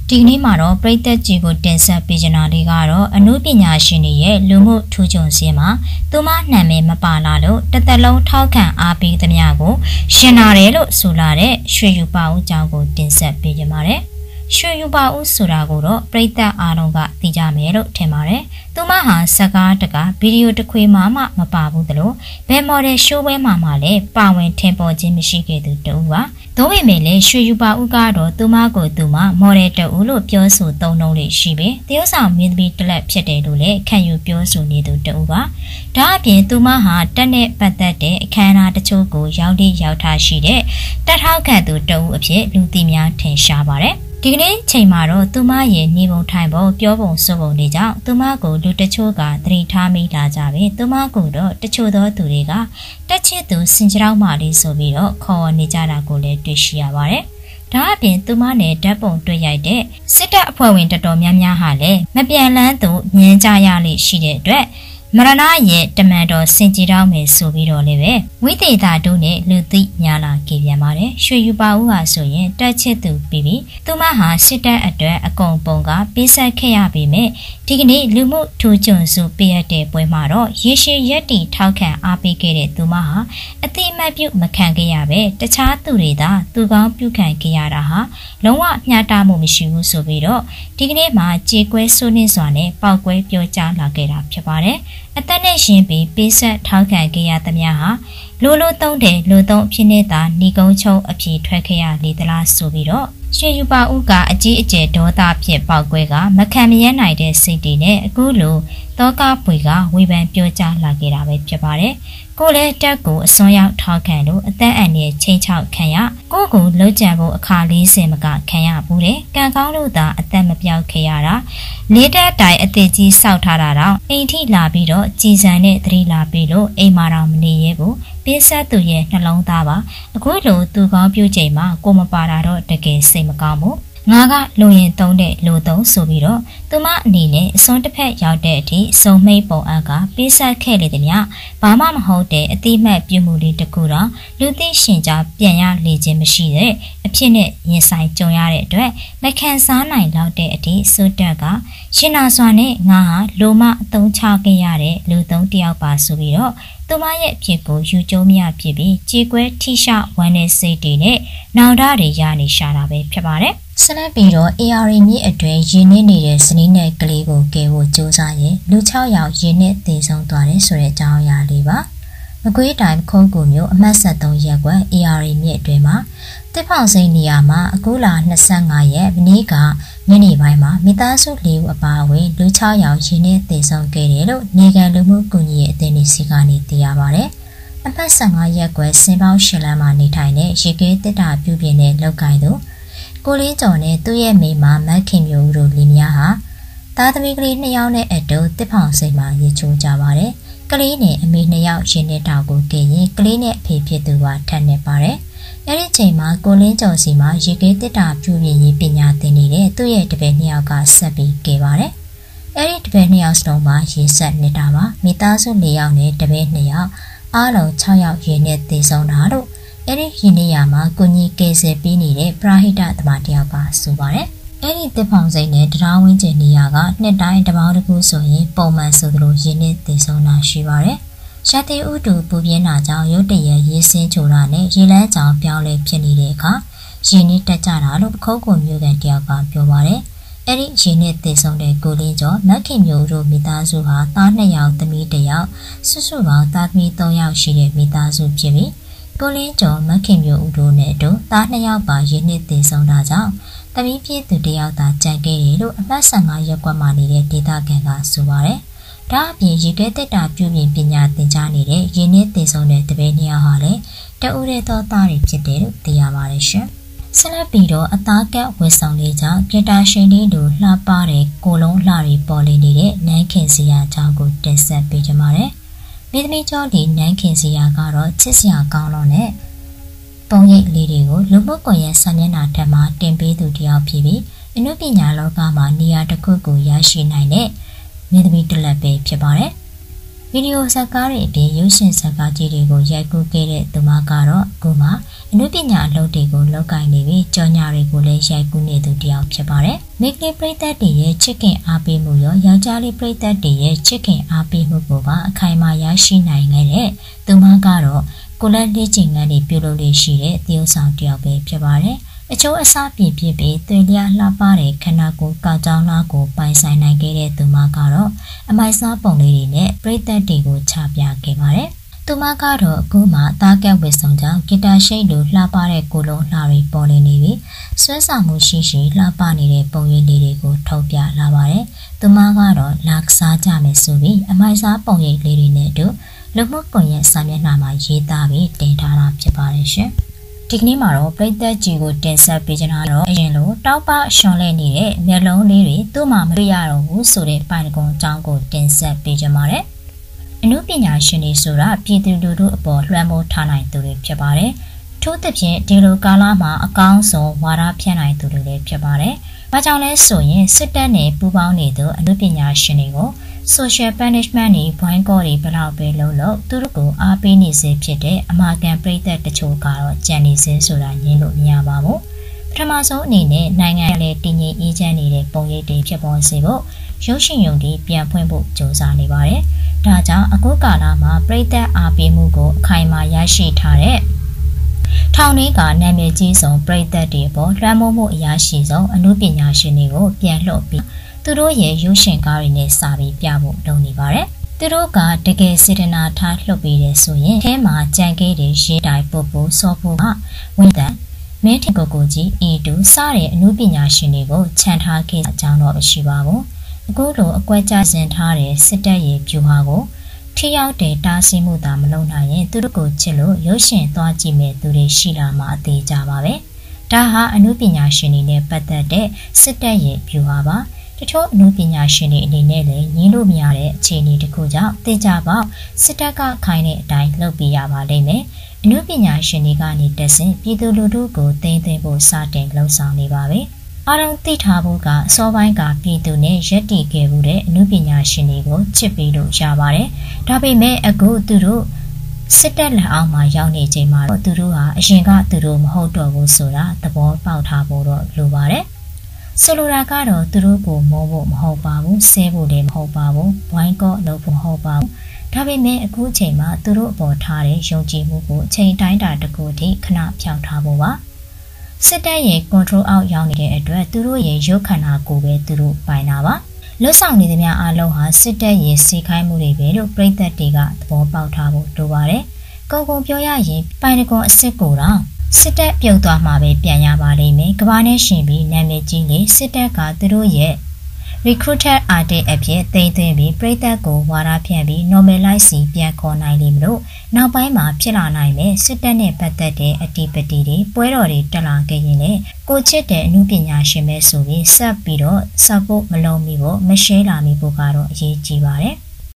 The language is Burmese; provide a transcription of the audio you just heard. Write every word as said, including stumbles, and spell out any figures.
ဒီကနေ့မှာတော့ပရိသတ်ကြီးကိုတင်ဆက်ပေးချင်တာတွေကတော့အနုပညာရှင်တွေရဲ့လူမှုထူးချွန်စင်းမှာသူမနာမည်မပါလာလို့တစ်သက်လုံးထောက်ခံအားပေးသမျှကိုရှင်နာတယ်လို့ဆိုလာတဲ့ရွှေယူပါဦးကျောင်းကိုတင်ဆက်ပေးကြပါမယ်။ရွှေယူပါဦးဆိုတာကိုတော့ပရိသတ်အားလုံးကသိကြမယ်လို့ထင်ပါတယ်။သူမဟာစကားတကဗီဒီယိုတစ်ခွေမှမမပါဘူးသလိုဘယ်မော်ဒယ်ရှိုးပွဲမှာမှလည်းပါဝင်ထင်ပေါ်ခြင်းမရှိခဲ့သူတူပါ။သို့ပေမဲ့လည်းရွှေယူပါဦးကတော့သူမကိုသူမမော်ဒယ်တူလို့ပြောဆိုသုံးနှုန်းလေးရှိပေတရုတ်ဆောင်မင်းသမီးတစ်လက်ဖြစ်တယ်လို့လည်းခံယူပြောဆိုနေသူတူပါ။ဒါအပြင်သူမဟာတက်နဲ့ပတ်သက်တဲ့အခမ်းအနားတချို့ကိုရောက်တိရောက်ထားရှိတဲ့တက်ထောက်ခံသူတူအဖြစ်လူသိများထင်ရှားပါတယ်။ဒီကနေ့ချိန်မှာတော့သူမရဲ့နေပုံထိုင်ပုံပြောပုံဆိုပုံတွေကြောင့်သူမကိုလူတချို့ကသတိထားမိလာကြပြီသူမကိုတော့တချို့သောသူတွေကတက်ချစ်သူစင်ကြတော့မှလေးဆိုပြီးတော့ခေါ်နေကြတာကိုလည်းတွေ့ရှိရပါတယ်။ဒါအပြင်သူမနဲ့ဓာတ်ပုံတွေ့ရိုက်တဲ့စစ်တပ်အဖွဲ့ဝင်တော်တော်များများဟာလည်းမပြန်လန်းသူမြင်ကြရလိမ့်ရှိတဲ့အတွက်မရဏရဲ့တမန်တော်စင်ကြတောင်းမယ်ဆိုပြီးတော့လည်းပဲဝိသေသာတို့နဲ့လူသိများလာခဲ့ပြန်ပါတယ်ရွှေယူပါဦးဟာဆိုရင်တက်ချစ်သူပြီးပြီးသူမဟာစစ်တပ်အတွက်အကုန်ပုံကပေးဆက်ခဲ့ရပေမဲ့ဒီကနေ့လူမှုထူးချွန်စုပြရတဲ့ပွဲမှာတော့ရေရှည်ရက်တီထောက်ခံအားပေးခဲ့တဲ့သူမဟာအတိအမှတ်ပြုမခံခဲ့ရပဲတခြားသူတွေသာသူကောင်းပြုခံခဲ့ရတာဟာလုံးဝမျှတမှုမရှိဘူးဆိုပြီးတော့ဒီကနေ့မှာကြေကွဲဆိုးနှင်းစွာနဲ့ပေါက်ကွဲပြောကြားလာခဲ့တာဖြစ်ပါတယ်အသက်နဲ့ရှင်ပြီးပေးဆက်ထောက်ခံခဲ့ရသမျှဟာလိုလိုသုံးတယ်လိုသုံးအဖြစ်နဲ့သာဏီကုန်းချုံအဖြစ်ထွက်ခဲ့ရလေသလားဆိုပြီးတော့ရွှေယူပါဦးကအကြီးအကျယ်ဒေါသဖြစ်ပေါက်ကွဲကမခံမရနိုင်တဲ့စိတ်တွေနဲ့အခုလိုတောကပွေကဝေဖန်ပြောကြားလာခဲ့တာပဲဖြစ်ပါတယ်ကိုလည်းတက်ကိုအစွန်းရောက်ထောက်ခံလို့အသက်အန္တရာယ်ချင်းချောက်ခံရကိုကိုလှုပ်ကြံဖို့အခါလေးစင်မကခံရဘူးတဲ့ကံကောင်းလို့သာအသက်မပြောက်ခဲ့ရတာလေးတက်တိုင်အသေးကြီးစောက်ထားတာတော့အိမ်ထိလာပြီးတော့ကြည်စံနဲ့သတိလာပြီးလို့အိမ်မာတော်မနေရဲဘူးပေးဆက်သူရဲ့နှလုံးသားပါအခုလိုသူကောင်းပြုချိန်မှာကိုမပါတာတော့တကယ်စိတ်မကောင်းဘူးငါကလူရင်သုံးတဲ့လူသုံးဆိုပြီးတော့သူမအနေနဲ့အစွန်းတစ်ဖက်ရောက်တဲ့အထိစုံမိတ်ပုံအပ်ကပေးဆက်ခဲ့လေသည်များဘာမှမဟုတ်တဲ့အတိမတ်ပြုမှုလေးတကူတော့လူသိရှင်ကြားပြန်ရလေခြင်းမရှိတဲ့အဖြစ်နဲ့ရင်ဆိုင်ကြုံရတဲ့အတွက်မခံစားနိုင်တော့တဲ့အထိစွတ်တက်ကရှင်နာစွာနဲ့ငါဟာလိုမအသုံးချခဲ့ရတဲ့လူသုံးတယောက်ပါဆိုပြီးတော့သူမရဲ့အဖြစ်ကိုယူကျုံမရဖြစ်ပြီးကြေကွဲထိရှဝမ်းတဲ့စိတ်တွေနဲ့နောင်တတွေရနေရှာတာပဲဖြစ်ပါတယ်ဆက်လက်ပြီးတော့ A R မြစ်အတွင်းရင်းနှီးနေတဲ့စနီးနယ်ကလေးကိုကယ်ဖို့ကြိုးစားရင်လူ၆ယောက်ရင်းနှီးသေဆုံးသွားတယ်ဆိုတဲ့အကြောင်းအရာလေးပါမကွေးတိုင်းခုံးကူမျိုးအမှတ်ဆက်သုံးရပ်ကွက် A R မြစ်အတွင်းမှာတစ်ဖောင်စိန်နေရာမှာအခုလာနှစ်ဆ၅ရက်မနေ့ကညနေပိုင်းမှာမိသားစုလေးဦးအပါအဝင်လူ၆ယောက်ရင်းနှီးသေဆုံးခဲ့တယ်လို့နေကန်လူမှုကူညီရေးအသင်းတွေစီကနေသိရပါတယ်အမှတ်၁၅ရပ်ကွက်စင်ပေါင်းရှစ်လမ်းမှာနေထိုင်တဲ့ရေကဲတစ်တာပြုပြင်တဲ့လောက်ကိုင်းသူကိုလင်းကျော်နဲ့သူ့ရဲ့မိမမတ်ခင်မျိုးတို့လီများဟာသားသမီးကလေးနှစ်ယောက်နဲ့အတူတစ်ဖောင်စိတ်မှာရေချိုးကြပါတယ်။ကလေးနဲ့အမေနှစ်ယောက်ရှင်နဲ့တောက်ကိုကဲရင်ကလေးနဲ့အဖေဖြစ်သူကထပ်နေပါတယ်။အဲဒီချိန်မှာကိုလင်းကျော်စီမှာရေကဲတစ်တာပြုပြင်ရေးပညာသင်နေတဲ့သူ့ရဲ့တပည့်နှစ်ယောက်ကဆက်ပြီးကဲပါတယ်။အဲဒီတပည့်နှစ်ယောက်စလုံးမှာရေဆက်နေတာပါ။မိသားစုလေးယောက်နဲ့တပည့်နှစ်ယောက်အားလုံး၆ယောက်ရေနဲ့သေဆုံးတာလို့အဲ့ဒီရင်းနေရမှာကိုကြီးကဲဆယ်ပြီးနေတဲ့ပရာဟိတသမားတယောက်ကဆိုပါတယ်။အဲ့ဒီတစ်ဖောင်စိန်နဲ့တရားဝင်းကျင်နေရကနှစ်တိုင်းတပေါင်းတစ်ခုဆိုရင်ပုံမှန်ဆိုသလိုရင်းနေသေဆုံးတာရှိပါတယ်။ရှာတေဥတူပူပြင်းတာကြောင့်ရုတ်တရက်ရေးစင်းချိုတာနဲ့ရေလန်းကြောင်ပြောင်းလဲဖြစ်နေတဲ့အခါရင်းနေတက်ကြတာလို့ခုတ်ကုံမျိုးကန်တယောက်ကပြောပါတယ်။အဲ့ဒီရင်းနေသေဆုံးတဲ့ကိုလင်းကျော်မက်ခင်မျိုးတို့မိသားစုဟာသားနှစ်ယောက်သမီးတစ်ယောက်စုစုပေါင်းသားသမီးသုံးယောက်ရှိတဲ့မိသားစုဖြစ်ပြီးကိုလင်းကျော်မခင်မျိုးဦးတို့နဲ့တို့သားနှစ်ယောက်ပါရင်းနှီးသေဆုံးတာကြောင့်တမီးပြည့်သူတယောက်သာကြံခဲ့တယ်လို့အမှတ်၁၅ရပ်ကွက်မှာနေတဲ့ဒေသခံကဆိုပါတယ်။ဒါအပြင်ရေခဲတက်တာပြုပြင်ပညာသင်ကြားနေတဲ့ရင်းနှီးသေဆုံးတဲ့တပည့်နှစ်ယောက်ဟာလည်းတအူးတဲ့သောသားတွေဖြစ်တယ်လို့သိရပါတယ်ရှင်။ဆက်လက်ပြီးတော့အသားကက်ဝက်ဆောင်လေးကြောင့်ကတာရှင်လေးတို့လှပတဲ့ကိုလုံးလှတွေပေါ်လေနေတဲ့နန်းခင်စီယာအကြောင်းကိုတင်ဆက်ပေးကြပါမယ်။မိသမီးကျော်ဒီနန်းခင်စီယာကတော့ချစ်စရာကောင်းလို့နဲ့ပုံရိပ်လေးတွေကိုလူမှုကွန်ရက်စာမျက်နှာထက်မှတင်ပေးသူတယောက်ဖြစ်ပြီးအနုပညာလောကမှာနေရာတစ်ခုကိုရရှိနိုင်တဲ့မိသမီးတစ်လက်ပဲဖြစ်ပါတယ်။ဗီဒီယိုဇာတ်ကားတွေအပြင်ရုပ်ရှင်ဇာတ်ကားကြီးတွေကိုရိုက်ကူးခဲ့တဲ့သူမကတော့အခုမှအနုပညာအလုပ်တွေကိုလုပ်ကိုင်နေပြီးကြော်ညာတွေကိုလည်းရိုက်ကူးနေသူတစ်ယောက်ဖြစ်ပါတယ်။မိကလေးပရိသတ်တွေရဲ့ချစ်ခင်အားပေးမှုရောယောက်ျားလေးပရိသတ်တွေရဲ့ချစ်ခင်အားပေးမှုကိုပါအခိုင်အမာရရှိနိုင်ခဲ့တဲ့သူမကတော့ကိုလက်လေးချင်ငန်းတွေပြုလုပ်လို့ရှိတဲ့သရုပ်ဆောင်တစ်ယောက်ပဲဖြစ်ပါတယ်။အချို့အစားပြည့်ပြည့်ပြီးသွေးလျားလှပတဲ့ခန္ဓာကိုယ်ကောက်ကြောင်းလားကိုပိုင်ဆိုင်နိုင်ခဲ့တဲ့သူမကတော့အမိုက်စားပုံလေးတွေနဲ့ပရိသတ်တွေကိုချပြခဲ့ပါတယ်။သူမကတော့အခုမှတားကက်ဝစ်ဆောင်ကြောင့်ဂီတာရှိတ်လိုလှပတဲ့ကိုလုံးလှတွေပေါ်နေနေပြီးဆွဲဆောင်မှုရှိရှိလှပနေတဲ့ပုံရိပ်လေးတွေကိုထုတ်ပြလာပါတယ်။သူမကတော့လာကစားကြမယ်ဆိုပြီးအမိုက်စားပုံရိပ်လေးတွေနဲ့အတူလူမှုကွန်ရက်စာမျက်နှာမှာရေးသားပြီးတင်ထားတာဖြစ်ပါတယ်ရှင်။ဒီကနေ့မှာတော့ပရိသတ်ကြီးကိုတင်ဆက်ပေးချင်တာတော့အရင်လိုတောက်ပရှွန်လဲနေတဲ့မျက်လုံးလေးတွေသူ့မှာမတွေ့ရတော့ဘူးဆိုတဲ့ပိုင်ကွန်အကြောင်းကိုတင်ဆက်ပေးချင်ပါတယ်။အနုပညာရှင်တွေဆိုတာပြည်သူလူထုအပေါ်လွှမ်းမိုးထားနိုင်သူတွေဖြစ်ပါတယ်။ထို့သဖြင့်ဒီလိုကာလမှာအကောင်းဆုံးဝါဒဖြန့်နိုင်သူတွေလည်းဖြစ်ပါတယ်။ဘာကြောင့်လဲဆိုရင်စစ်တပ်နဲ့ပူးပေါင်းနေသူအနုပညာရှင်တွေကို social punishment တွေဘွိုင်းကော့တွေဘယ်လောက်ပဲလုံးလို့သူတို့ကိုအားပေးနေစေဖြစ်တဲ့အမာကန်ပရိသတ်တချို့ကတော့ကြံနေစေဆိုတာညင်းလို့မရပါဘူးပထမဆုံးအနေနဲ့နိုင်ငံရဲ့တည်ငြိမ်အေးချမ်းနေတဲ့ပုံရိပ်တွေဖြစ်ပေါ်စေဖို့ရုပ်ရှင်ရုံတွေပြန်ဖွင့်ဖို့ကြိုးစားနေပါတယ်ဒါကြောင့်အခုကာလမှာပရိသတ်အားပေးမှုကိုအခိုင်အမာရရှိထားတဲ့ထောင်လေးကနာမည်ကြီးဆုံးပရိသတ်တွေပေါ်လွှမ်းမိုးမှုအရာရှိဆုံးအနုပညာရှင်တွေကိုပြန်လှုပ်ပြီးသူတို့ရဲ့ရုပ်ရှင်ကားတွေနဲ့စာပြီးပြဖို့လုပ်နေပါတယ်။သူတို့ကတကယ်စေတနာထားလှုပ်ပေးတယ်ဆိုရင်အဲမှာကြံကေးတွေရေးတိုင်ပုတ်ပို့စောဖို့ကဝန်တန်မင်းထင်ကိုကိုကြီးအီတူစတဲ့အနုပညာရှင်တွေကိုခြံထားခဲ့အကြောင်းတော့မရှိပါဘူး။အခုလိုအကွက်ကြဆင်ထားတဲ့စစ်တပ်ရဲ့ဗျူဟာကိုထိရောက်တဲ့တားဆီးမှုသာမလုပ်နိုင်ရင်သူတို့ကိုချစ်လို့ရုပ်ရှင်သွားကြည့်မဲ့သူတွေရှိလာမှအသေးကြပါပဲ။ဒါဟာအနုပညာရှင်တွေနဲ့ပတ်သက်တဲ့စစ်တပ်ရဲ့ဗျူဟာပါ။တချို့အနုပညာရှင်တွေအနေနဲ့လည်းညှင်းလို့မရတဲ့အခြေအနေတစ်ခုကြောင့်သိကြပေါက်စစ်တပ်ကခိုင်းတဲ့အတိုင်းလုပ်ပြရပါလိမ့်မယ်။အနုပညာရှင်တွေကနေတက်ဆင်ပြည်သူလူထုကိုသိမ်းသိမ်းဖို့စတင်လှုံ့ဆော်နေပါပြီ။အားလုံးသိထားဖို့ကအစောပိုင်းကပြည်သူနဲ့ရက်တည်ခဲ့မှုတဲ့အနုပညာရှင်တွေကိုချစ်ပြီးလို့ရပါတယ်။ဒါပေမဲ့အခုသူတို့စစ်တပ်လက်အောက်မှာရောက်နေချိန်မှာတော့သူတို့ဟာအရင်ကသူတို့မဟုတ်တော့ဘူးဆိုတာသဘောပေါက်ထားဖို့တော့လိုပါတယ်။ဆိုလိုတာကတော့သူတို့ကိုမုန်းဖို့မဟုတ်ပါဘူးဆဲဖို့လည်းမဟုတ်ပါဘူးဝိုင်းကော့လုပ်ဖို့မဟုတ်ပါဘူးဒါပေမဲ့အခုချိန်မှာသူတို့အပေါ်ထားတဲ့ယုံကြည်မှုကိုအချိန်တိုင်းတာတစ်ခုထိခဏဖြောင်းထားဖို့ပါစစ်တပ်ရဲ့ control အောက်ရောက်နေတဲ့အတွက်သူတို့ရဲ့ရုပ်ခန္ဓာကိုယ်ပဲသူတို့ပိုင်တာပါလွတ်ဆောင်နေသမျှအားလုံးဟာစစ်တပ်ရဲ့စီခိုင်းမှုတွေပဲလို့ပြည်သက်တွေကသဘောပေါက်ထားဖို့လိုပါတယ်ကုန်ကုန်ပြောရရင်ပိုင်တကွန်အစ်စ်ကိုတော့စစ်တပ်ပြုတ်သွားမှာပဲပြန်ရပါလိမ့်မယ်ကဘာနဲ့ရှင်ပြီးနာမည်ကြီးလေစစ်တပ်ကသူတို့ရဲ့ recruited artist အဖြစ်သိမ်းသွင်းပြီးပြည်သက်ကိုဝါဒဖြန့်ပြီး normalize စီပြန်ခေါ်နိုင်လိမ့်မလို့နောက်ပိုင်းမှာဖြစ်လာနိုင်မယ်စစ်တပ်နဲ့ပတ်သက်တဲ့အတီးပတီတွေပွဲတော်တွေတက်လာခဲ့ရင်လေကိုချစ်တဲ့အမှုပညာရှင်ပဲဆိုပြီးဆက်ပြီးတော့ support မလုပ်မိဖို့မ share လာမိဖို့ကတော့အရေးကြီးပါတယ်